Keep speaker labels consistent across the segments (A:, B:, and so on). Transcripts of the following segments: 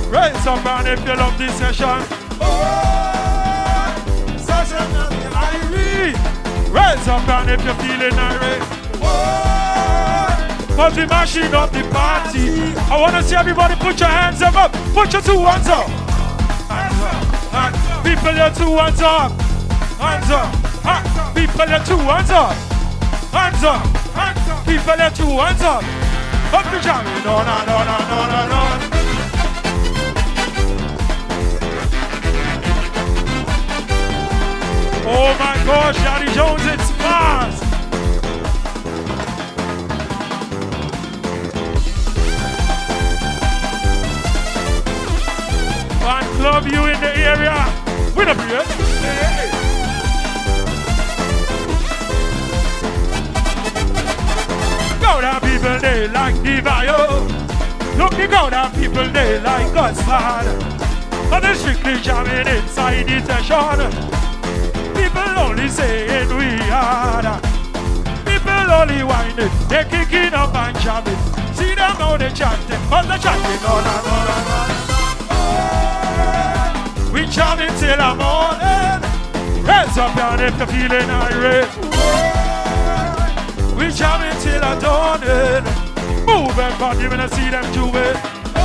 A: Raise up and if you love this session. Session of the Irie. Raise up and if you're feeling irate. Cause we mashing up the party. I wanna see everybody put your hands up. Put your 2 hands up. People, your 2 hands up. Hands up. People, your 2 hands up. Hands up. People, your 2 hands up. Up the jam. No. Oh my gosh, Daddy Jones, it's fast. Fan club, you in the area. With a beer. Hey. Go down people, they like Divayo. Look, you go down people, they like Godfather. But they're strictly jamming inside the session. People only saying we are. People only whining, they kicking up and jamming. See them now they chanting, but they're chanting no. We jamming till the morning. Hands up and if you're feeling irate. We jamming till the dawning. Move everybody when I see them do it.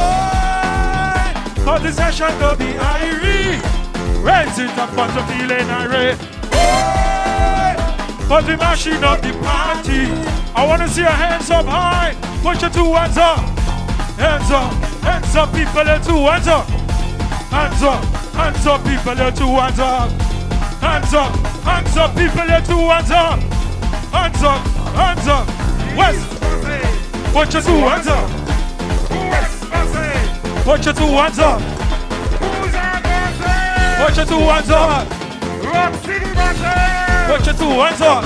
A: Cause the session will be irate. Raise it up but you're feeling irate. But we mashing up the party. I wanna see your hands up high. Put your 2 hands up. Hands up people, your 2 hands up. Hands up people, your 2 hands up. Hands up people, your 2 hands up. Hands up. West. Put your 2 hands up. Put your 2 hands up. Put your 2 hands up. Rock City, put your 2 hands up.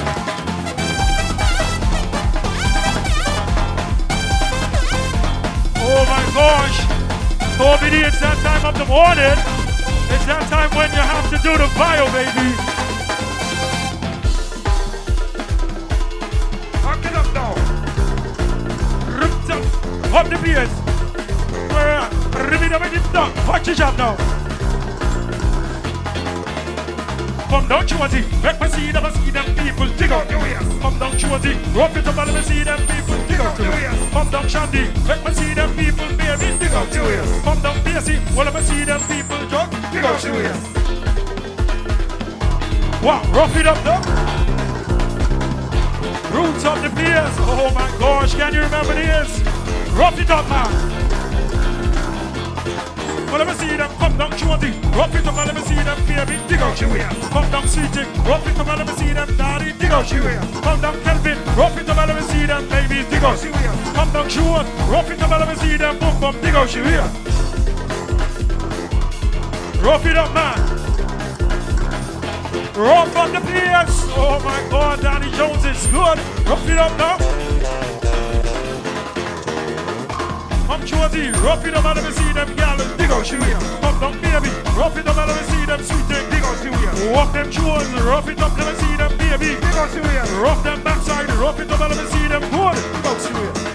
A: Oh my gosh. Toby, it's that time of the morning. It's that time when you have to do the bio, baby. Rock it up now. Up the PS. Watch your job now. Come down, Chuanzi. Make me see them people dig out your ears. Come down, Chuanzi. Rock it up and let me see them people dig out your ears. Come down, Shandy. Make me see them people baby dig out your ears. Come down, Piercy. Well, let me see them people jog dig out your ears. Wow, rough it up though. Roots of the PS. Oh my gosh, can you remember this? Rough it up, man. Well, let me see them come down, Chuanzi. Rough it up and let me see them baby dig out your ears. Come down, Sweetie. Rough it up and let me see them daddy dig out your ears. Come down, Kelvin. Rough it up and let me see them babies dig out your ears. Come down, Sean. Rough it up and let me see them boom boom dig out your ears. Rough it up, man. Rough on the PS. Oh my God, Danny Jones is good. Rough it up now. Come Chuanzi, rough it up and let me see them gals dig out your ears. Come down, baby. Rough it up and let me see them sweet thing dig out your ears. Walk them Chuans, rough it up, let me see them baby dig out your ears. Rough them backside, rough it up and let me see them good dig out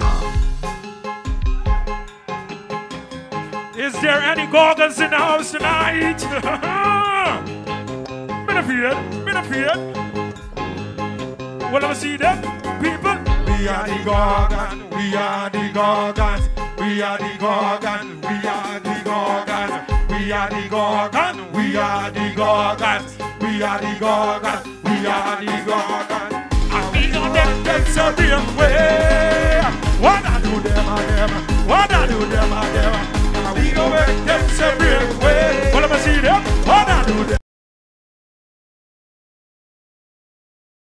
A: your ears. Is there any gorgons in the house tonight? Been afraid. Well, let me see them people. We are the gorgons, we are the gorgons. We are the gorgons, we are the gorgons. We are the gorgons, we are the gorgons. We are the gorgons, we are the gorgons. And we know them a real way. What I do them and them, what I do them and them. And we go make them say